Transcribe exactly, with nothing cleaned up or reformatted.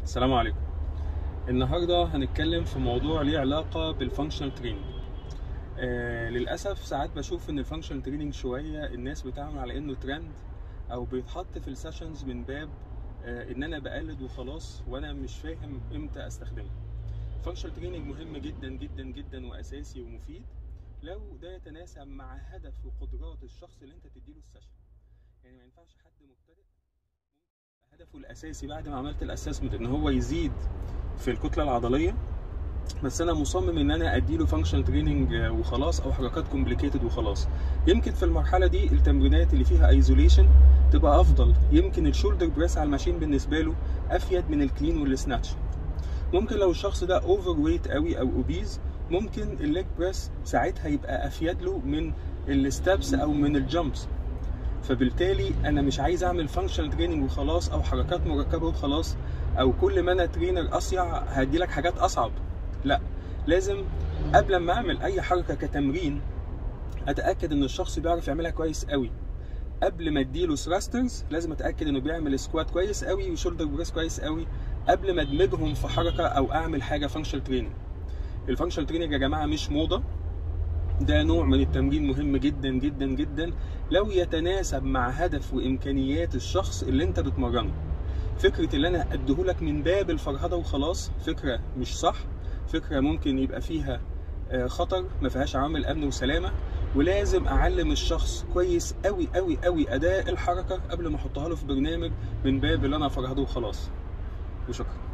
السلام عليكم. النهارده هنتكلم في موضوع ليه علاقه بالفانكشنال تريننج. آه للاسف ساعات بشوف ان الفانكشنال تريننج شويه الناس بتعمل على انه ترند، او بيتحط في السيشنز من باب آه ان انا بقلد وخلاص، وانا مش فاهم امتى استخدمه. الفانكشنال تريننج مهم جدا جدا جدا واساسي ومفيد لو ده يتناسب مع هدف وقدرات الشخص اللي انت تديله السيشن. يعني ما ينفعش حد مبتدئ هدفه الاساسي بعد ما عملت الاسسمنت ان هو يزيد في الكتله العضليه، بس انا مصمم ان انا اديله فانكشنال تريننج وخلاص، او حركات كومبليكيتد وخلاص. يمكن في المرحله دي التمرينات اللي فيها ايزوليشن تبقى افضل، يمكن الشولدر بريس على الماشين بالنسبه له افيد من الكلين والسناتش. ممكن لو الشخص ده اوفر ويت قوي او اوبيز، ممكن الليج بريس ساعتها يبقى افيد له من الستابس او من الجامبس. فبالتالي انا مش عايز اعمل فانكشنال تريننج وخلاص، او حركات مركبه وخلاص، او كل ما انا ترينر اصيع هدي لك حاجات اصعب. لا، لازم قبل ما اعمل اي حركه كتمرين اتاكد ان الشخص بيعرف يعملها كويس قوي. قبل ما اديله ثراسترز لازم اتاكد انه بيعمل سكوات كويس قوي وشولدر بريس كويس قوي قبل ما ادمجهم في حركه او اعمل حاجه فانكشنال تريننج. الفانكشنال تريننج يا جماعه مش موضه، ده نوع من التمرين مهم جدا جدا جدا لو يتناسب مع هدف وامكانيات الشخص اللي انت بتمرنه. فكره اللي انا اديهولك من باب الفرهده وخلاص فكره مش صح، فكره ممكن يبقى فيها خطر، ما فيهاش عوامل امن وسلامه. ولازم اعلم الشخص كويس قوي قوي قوي اداء الحركه قبل ما احطها له في برنامج من باب اللي انا افرهده وخلاص. وشكرا.